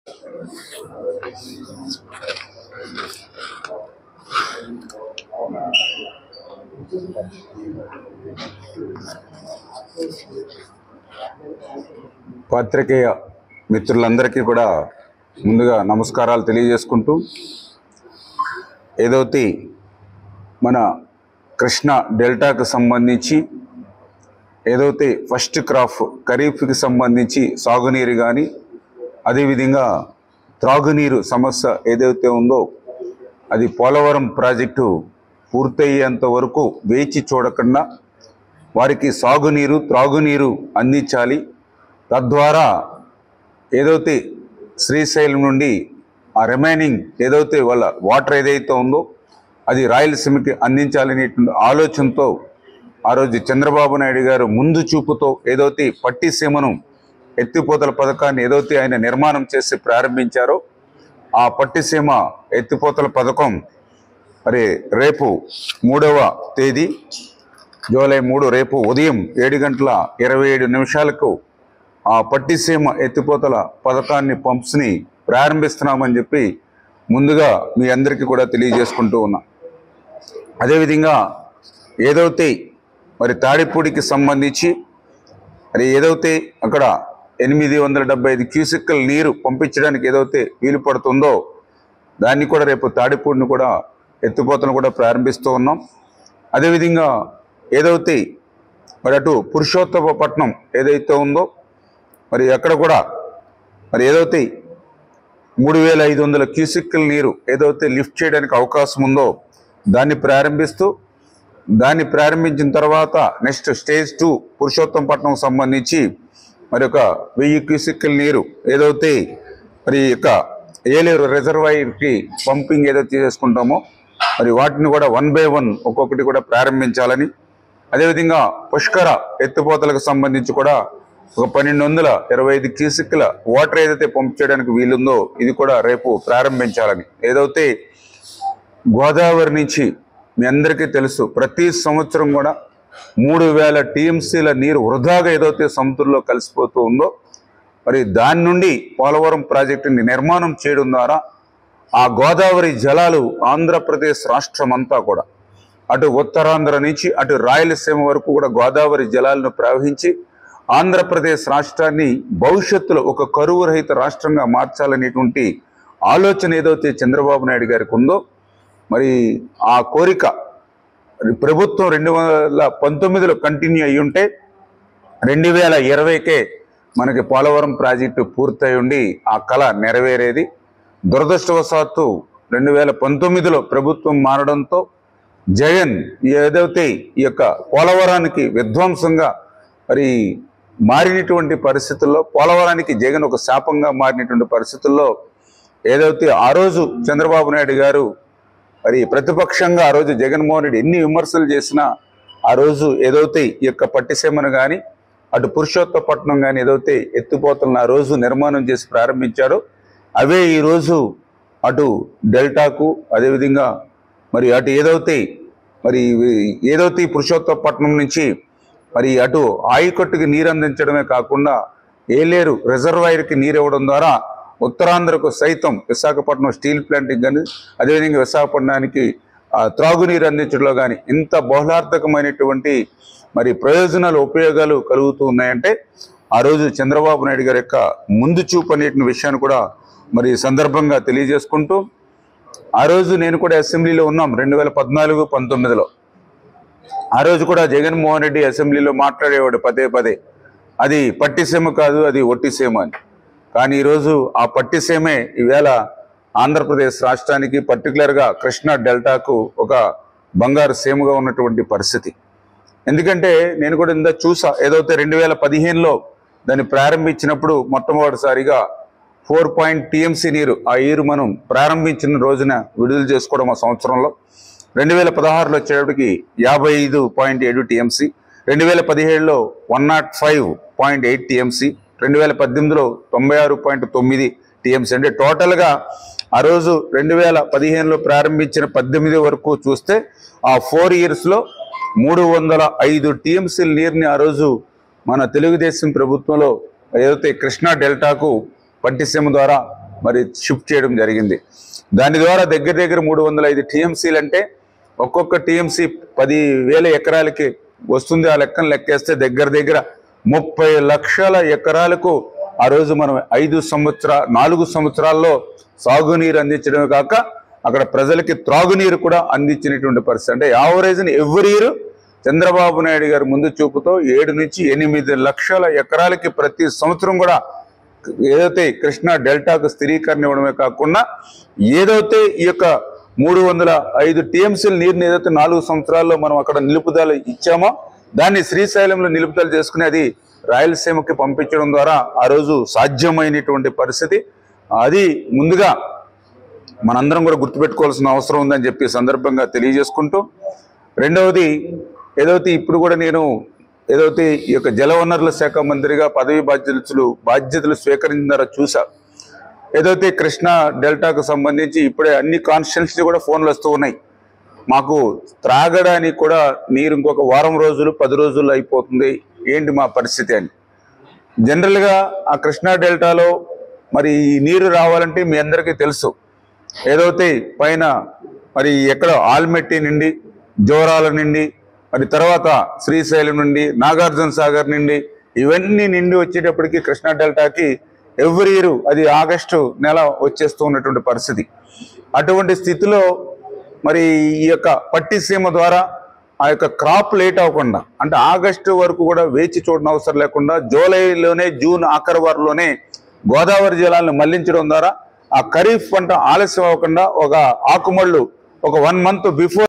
పాత్రికేయ మిత్రులందరికీ కూడా ముందుగా నమస్కారాలు తెలియజేసుకుంటూ, ఏదైతే మన కృష్ణా డెల్టాకు సంబంధించి ఏదైతే ఫస్ట్ క్రాప్ ఖరీఫ్కి సంబంధించి సాగునీరు కానీ అదేవిధంగా త్రాగునీరు సమస్య ఏదైతే ఉందో అది పోలవరం ప్రాజెక్టు పూర్తయ్యేంత వరకు వేచి చూడకుండా వారికి సాగునీరు త్రాగునీరు అందించాలి. తద్వారా ఏదైతే శ్రీశైలం నుండి ఆ రిమైనింగ్ ఏదైతే వాళ్ళ వాటర్ ఏదైతే ఉందో అది రాయలసీమకి అందించాలనేటువంటి ఆలోచనతో ఆ రోజు చంద్రబాబు నాయుడు గారు ముందు చూపుతో ఏదైతే పట్టిసీమను ఎత్తిపోతల పథకాన్ని ఏదైతే ఆయన నిర్మాణం చేసి ప్రారంభించారో ఆ పట్టిసీమ ఎత్తిపోతల పథకం మరి రేపు 3వ తేదీ జూలై 3 రేపు ఉదయం 7:27 ఆ పట్టిసీమ ఎత్తిపోతల పథకాన్ని పంప్స్ని ప్రారంభిస్తున్నామని చెప్పి ముందుగా మీ అందరికీ కూడా తెలియజేసుకుంటూ ఉన్నా. అదేవిధంగా ఏదైతే మరి తాడిపూడికి సంబంధించి మరి ఏదైతే అక్కడ 875 క్యూసెక్కుల నీరు పంపించడానికి ఏదైతే వీలు పడుతుందో దాన్ని కూడా రేపు తాడిపూడిని కూడా ఎత్తిపోతను కూడా ప్రారంభిస్తూ ఉన్నాం. అదేవిధంగా ఏదైతే మరి అటు పురుషోత్తమపట్నం ఏదైతే ఉందో మరి అక్కడ కూడా మరి ఏదైతే 3500 క్యూసెక్కుల నీరు ఏదైతే లిఫ్ట్ చేయడానికి అవకాశం ఉందో దాన్ని ప్రారంభించిన తర్వాత నెక్స్ట్ స్టేజ్ 2 పురుషోత్తమపట్నం సంబంధించి మరి ఒక 1000 క్యూసెక్కుల నీరు ఏదైతే మరి ఇక ఏలేరు రిజర్వాయర్కి పంపింగ్ ఏదైతే చేసుకుంటామో మరి వాటిని కూడా 1 by 1 ఒక్కొక్కటి కూడా ప్రారంభించాలని, అదేవిధంగా పుష్కర ఎత్తిపోతలకు సంబంధించి కూడా ఒక 1225 క్యూసెక్కుల వాటర్ ఏదైతే పంప్ చేయడానికి వీలుందో ఇది కూడా రేపు ప్రారంభించాలని. ఏదైతే గోదావరి నుంచి మీ అందరికీ తెలుసు ప్రతి సంవత్సరం కూడా 3000 టీఎంసీల నీరు వృధాగా ఏదైతే సముద్రంలో కలిసిపోతూ ఉందో మరి దాని నుండి పోలవరం ప్రాజెక్టుని నిర్మాణం చేయడం ద్వారా ఆ గోదావరి జలాలు ఆంధ్రప్రదేశ్ రాష్ట్రం అంతా కూడా అటు ఉత్తరాంధ్ర నుంచి అటు రాయలసీమ వరకు కూడా గోదావరి జలాలను ప్రవహించి ఆంధ్రప్రదేశ్ రాష్ట్రాన్ని భవిష్యత్తులో ఒక కరువు రహిత రాష్ట్రంగా మార్చాలనేటువంటి ఆలోచన ఏదైతే చంద్రబాబు నాయుడు గారికి ఉందో మరి ఆ కోరిక ప్రభుత్వం 2019లో కంటిన్యూ అయ్యి ఉంటే 2020కే మనకి పోలవరం ప్రాజెక్టు పూర్తయి ఉండి ఆ కళ నెరవేరేది. దురదృష్టవశాత్తు 2019లో ప్రభుత్వం మారడంతో జగన్ ఏదైతే ఈ యొక్క పోలవరానికి విధ్వంసంగా మరి మారినటువంటి పరిస్థితుల్లో పోలవరానికి జగన్ ఒక శాపంగా మారినటువంటి పరిస్థితుల్లో ఏదైతే ఆ రోజు చంద్రబాబు నాయుడు గారు మరి ప్రతిపక్షంగా ఆ రోజు జగన్మోహన్ రెడ్డి ఎన్ని విమర్శలు చేసినా ఆ రోజు ఏదైతే ఈ యొక్క పట్టిసీమను కానీ అటు పురుషోత్తమపట్నం కానీ ఏదైతే ఎత్తిపోతలను ఆ రోజు నిర్మాణం చేసి ప్రారంభించారో అవే ఈరోజు అటు డెల్టాకు అదేవిధంగా మరి అటు ఏదైతే పురుషోత్తమపట్నం నుంచి మరి అటు ఆయకట్టుకి నీరు అందించడమే కాకుండా ఏలేరు రిజర్వాయర్కి నీరు ఇవ్వడం ద్వారా ఉత్తరాంధ్రకు సైతం విశాఖపట్నం స్టీల్ ప్లాంట్కి కానీ అదేవిధంగా విశాఖపట్నానికి త్రాగునీరు అందించడంలో కానీ ఇంత బహుళార్థకమైనటువంటి మరి ప్రయోజనాలు ఉపయోగాలు కలుగుతూ ఉన్నాయంటే ఆ రోజు చంద్రబాబు నాయుడు గారి యొక్క ముందు చూపు అనేటువంటి విషయాన్ని కూడా మరి సందర్భంగా తెలియజేసుకుంటూ, ఆ రోజు నేను కూడా అసెంబ్లీలో ఉన్నాం 2014-19లో. ఆ రోజు కూడా జగన్మోహన్ రెడ్డి అసెంబ్లీలో మాట్లాడేవాడు పదే అది పట్టిసీమ కాదు అది ఒట్టిసీమ అని. కానీ ఈరోజు ఆ పట్టిసీమే ఈవేళ ఆంధ్రప్రదేశ్ రాష్ట్రానికి పర్టికులర్గా కృష్ణా డెల్టాకు ఒక బంగారు సీమగా ఉన్నటువంటి పరిస్థితి. ఎందుకంటే నేను కూడా ఇందా చూసా ఏదైతే 2015లో దాన్ని ప్రారంభించినప్పుడు మొట్టమొదటిసారిగా 4 టీఎంసీ నీరు ఆ నీరు మనం ప్రారంభించిన రోజున విడుదల చేసుకోవడం ఆ సంవత్సరంలో 2016లో వచ్చేటప్పటికి 55.7 టీఎంసీ, 2017లో 105.8 టీఎంసీ, 2018లో 96.9 టీఎంసీ. అంటే టోటల్గా ఆ రోజు 2015లో ప్రారంభించిన 18 వరకు చూస్తే ఆ 4 ఇయర్స్లో 305 టీఎంసీల నీరుని ఆ రోజు మన తెలుగుదేశం ప్రభుత్వంలో ఏదైతే కృష్ణా డెల్టాకు పట్టిసీమ ద్వారా మరి షిఫ్ట్ చేయడం జరిగింది. దాని ద్వారా దగ్గర దగ్గర 305 టీఎంసీలు అంటే ఒక్కొక్క టీఎంసీ 10,000 ఎకరాలకి వస్తుంది. ఆ లెక్కను లెక్కేస్తే దగ్గర దగ్గర 30 లక్షల ఎకరాలకు ఆ రోజు మనం 4 సంవత్సరాల్లో సాగునీరు అందించడమే కాక అక్కడ ప్రజలకి త్రాగునీరు కూడా అందించినటువంటి పరిస్థితి. అంటే యావరేజ్ని ఎవ్రీ ఇయర్ చంద్రబాబు నాయుడు గారు ముందు చూపుతో 7 నుంచి 8 లక్షల ఎకరాలకి ప్రతి సంవత్సరం కూడా ఏదైతే కృష్ణా డెల్టాకు స్థిరీకరణ ఇవ్వడమే కాకుండా ఏదైతే ఈ యొక్క 305 టీఎంసీల నీరుని ఏదైతే 4 సంవత్సరాల్లో మనం అక్కడ నిలుపుదల ఇచ్చామో దాన్ని శ్రీశైలంలో నిలుపుదల చేసుకుని అది రాయలసీమకి పంపించడం ద్వారా ఆ రోజు సాధ్యమైనటువంటి పరిస్థితి. అది ముందుగా మనందరం కూడా గుర్తుపెట్టుకోవాల్సిన అవసరం ఉందని చెప్పి సందర్భంగా తెలియజేసుకుంటూ, రెండవది ఏదైతే ఇప్పుడు కూడా నేను ఏదైతే ఈ యొక్క జలవనరుల శాఖ మంత్రిగా పదవి బాధ్యతలు స్వీకరించిన ద్వారా చూసా. ఏదైతే కృష్ణా డెల్టాకు సంబంధించి ఇప్పుడే అన్ని కాన్స్టిట్యున్సీ కూడా ఫోన్లు వస్తూ ఉన్నాయి, మాకు త్రాగడానికి కూడా నీరు ఇంకొక వారం రోజులు 10 రోజుల్లో అయిపోతుంది, ఏంటి మా పరిస్థితి అని. జనరల్గా ఆ కృష్ణా డెల్టాలో మరి ఈ నీరు రావాలంటే మీ అందరికీ తెలుసు, ఏదైతే పైన మరి ఎక్కడ ఆల్మెట్టి నుండి జోరాల నుండి మరి తర్వాత శ్రీశైలం నుండి నాగార్జున సాగర్ నుండి ఇవన్నీ నిండి వచ్చేటప్పటికి కృష్ణా డెల్టాకి ఎవ్రీ ఇయర్ అది ఆగస్టు నెల వచ్చేస్తూ ఉన్నటువంటి పరిస్థితి. అటువంటి స్థితిలో మరి ఈ యొక్క పట్టిసీమ ద్వారా ఆ యొక్క క్రాప్ లేట్ అవ్వకుండా అంటే ఆగస్టు వరకు కూడా వేచి చూడని అవసరం లేకుండా జూలైలోనే జూన్ ఆఖరి వారంలోనే గోదావరి జలాలను మళ్లించడం ద్వారా ఆ ఖరీఫ్ పంట ఆలస్యం అవ్వకుండా ఒక ఆకుమళ్ళు ఒక 1 month బిఫోర్